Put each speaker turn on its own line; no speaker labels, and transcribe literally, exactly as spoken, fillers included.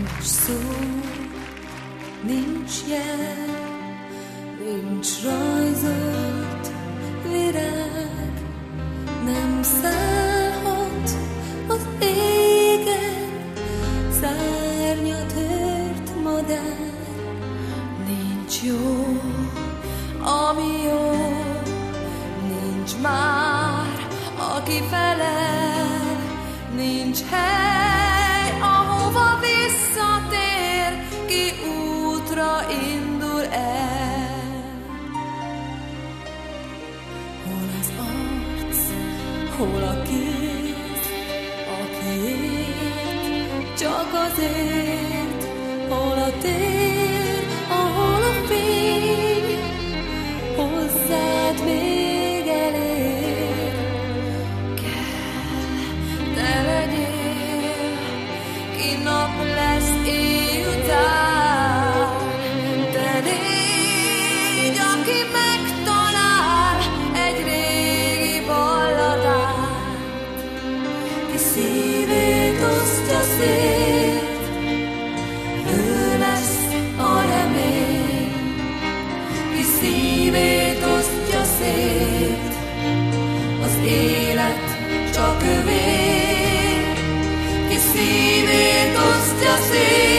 szó, nincs jel, nincs rajzolt virág, nem szállhat az égen szárnya tört madár. Nincs jó, ami jó, nincs már, aki felel, nincs hely, ahova visszatér, ki útra indul el. Hol az arc, hol a kéz, aki élt, csak azért, hol a tér, ahol a fény hozzád még elér. Kell, te legyél, ki nap lesz éjután. Te légy, aki megtalál egy régi balladát, ki szívét osztja szét. Ő lesz a remény, ki szívét osztja szét. Az élet csak övé, ki szívét osztja szét.